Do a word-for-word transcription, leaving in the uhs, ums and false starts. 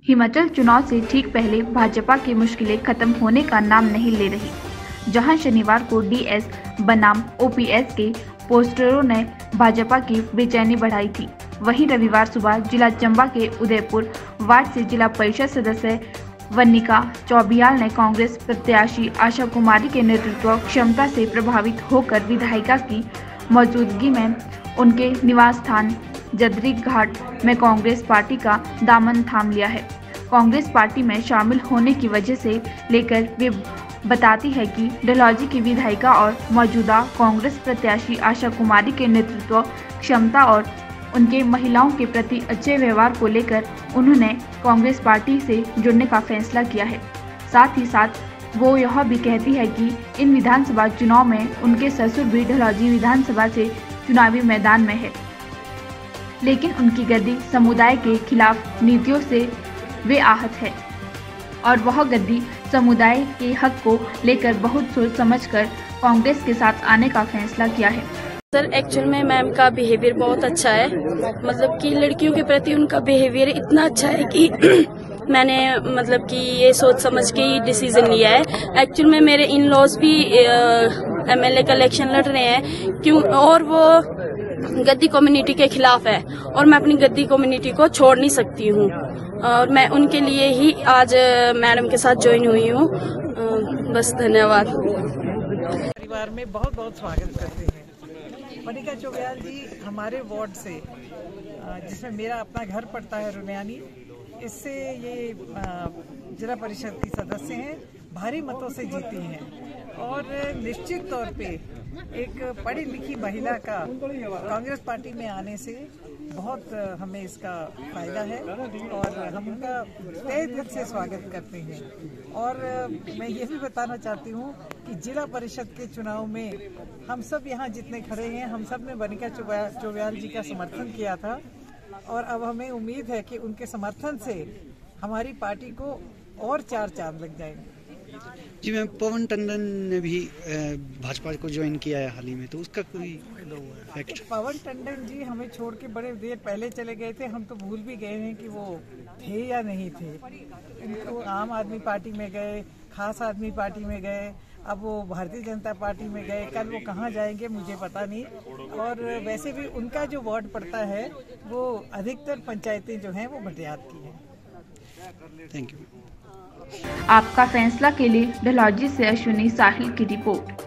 हिमाचल चुनाव से ठीक पहले भाजपा की मुश्किलें खत्म होने का नाम नहीं ले रही। जहां शनिवार को डीएस बनाम ओपीएस के पोस्टरों ने भाजपा की बेचैनी बढ़ाई थी, वहीं रविवार सुबह जिला चंबा के उदयपुर वार्ड से जिला परिषद सदस्य वनिका चौबियाल ने कांग्रेस प्रत्याशी आशा कुमारी के नेतृत्व क्षमता से प्रभावित होकर विधायिका की मौजूदगी में उनके निवास स्थान जदरी घाट में कांग्रेस पार्टी का दामन थाम लिया है। कांग्रेस पार्टी में शामिल होने की वजह से लेकर वे बताती है कि डलहौजी की विधायिका और मौजूदा कांग्रेस प्रत्याशी आशा कुमारी के नेतृत्व क्षमता और उनके महिलाओं के प्रति अच्छे व्यवहार को लेकर उन्होंने कांग्रेस पार्टी से जुड़ने का फैसला किया है। साथ ही साथ वो यह भी कहती है कि इन विधानसभा चुनाव में उनके ससुर भी डलहौजी विधानसभा से चुनावी मैदान में है, लेकिन उनकी गद्दी समुदाय के खिलाफ नीतियों से वे आहत है और वह गद्दी समुदाय के हक को लेकर बहुत सोच समझकर कांग्रेस के साथ आने का फैसला किया है। सर, एक्चुअल में मैम का बिहेवियर बहुत अच्छा है, मतलब कि लड़कियों के प्रति उनका बिहेवियर इतना अच्छा है कि मैंने मतलब कि ये सोच समझ के ही डिसीजन लिया है। एक्चुअल में मेरे इन लॉज भी एमएलए का इलेक्शन लड़ रहे हैं क्यों, और वो गद्दी कम्युनिटी के खिलाफ है और मैं अपनी गद्दी कम्युनिटी को छोड़ नहीं सकती हूँ और मैं उनके लिए ही आज मैडम के साथ ज्वाइन हुई हूँ। बस धन्यवाद। परिवार में बहुत बहुत स्वागत करते हैं। वनिका चौबियाल जी हमारे वार्ड से, जिसमें मेरा अपना घर पड़ता है रुनियानी, इससे ये जिला परिषद की सदस्य हैं, भारी मतों से जीती हैं और निश्चित तौर पे एक पढ़ी लिखी महिला का कांग्रेस पार्टी में आने से बहुत हमें इसका फायदा है और हम उनका तहे दिल से स्वागत करते हैं। और मैं ये भी बताना चाहती हूँ कि जिला परिषद के चुनाव में हम सब यहाँ जितने खड़े हैं, हम सब ने वनिका चौबियाल जी का समर्थन किया था और अब हमें उम्मीद है कि उनके समर्थन से हमारी पार्टी को और चार चांद लग जाएंगे। जी मैम, पवन टंडन ने भी भाजपा को ज्वाइन किया है हाल ही में, तो उसका कोई इफेक्ट? पवन टंडन जी हमें छोड़ के बड़े देर पहले चले गए थे, हम तो भूल भी गए हैं कि वो थे या नहीं थे। इनको आम आदमी पार्टी में गए, खास आदमी पार्टी में गए, अब वो भारतीय जनता पार्टी में गए, कल वो कहाँ जाएंगे मुझे पता नहीं। और वैसे भी उनका जो वार्ड पड़ता है वो अधिकतर पंचायतें जो हैं वो भटियात की हैं। Thank you. आपका फैसला के लिए डलहौजी से अश्विनी साहिल की रिपोर्ट।